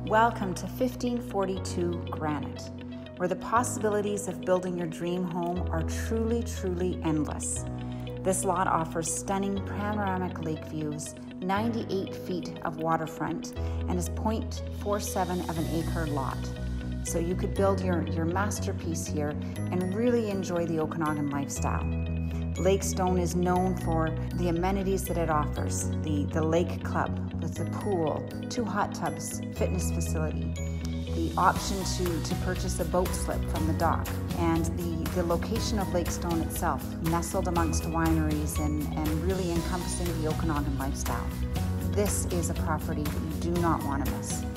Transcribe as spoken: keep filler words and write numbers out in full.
Welcome to fifteen forty-two Granite, where the possibilities of building your dream home are truly, truly endless. This lot offers stunning panoramic lake views, ninety-eight feet of waterfront, and is zero point four seven of an acre lot. So you could build your, your masterpiece here and really enjoy the Okanagan lifestyle. Lakestone is known for the amenities that it offers, the, the lake club with the pool, two hot tubs, fitness facility, the option to, to purchase a boat slip from the dock, and the, the location of Lakestone itself, nestled amongst wineries and, and really encompassing the Okanagan lifestyle. This is a property that you do not want to miss.